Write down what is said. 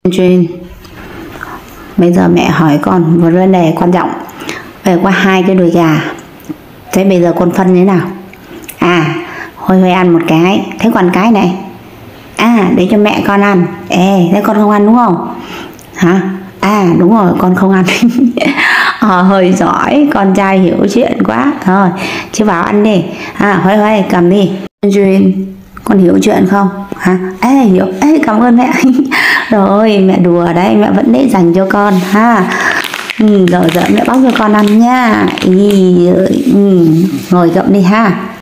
Jane, bây giờ mẹ hỏi con một vấn đề quan trọng về qua hai cái đùi gà. Thế bây giờ con phân thế nào? Hôi hôi ăn một cái, thế còn cái này để cho mẹ con ăn. Thế con không ăn đúng không? Hả? Đúng rồi, con không ăn. Hơi giỏi, con trai hiểu chuyện quá. Thôi chứ vào ăn đi. Hôi hôi cầm đi. Jane, con hiểu chuyện không? Hiểu. Cảm ơn mẹ. Rồi mẹ đùa đấy, mẹ vẫn để dành cho con ha. Rồi mẹ bóc cho con ăn nha. Ngồi gậm đi ha.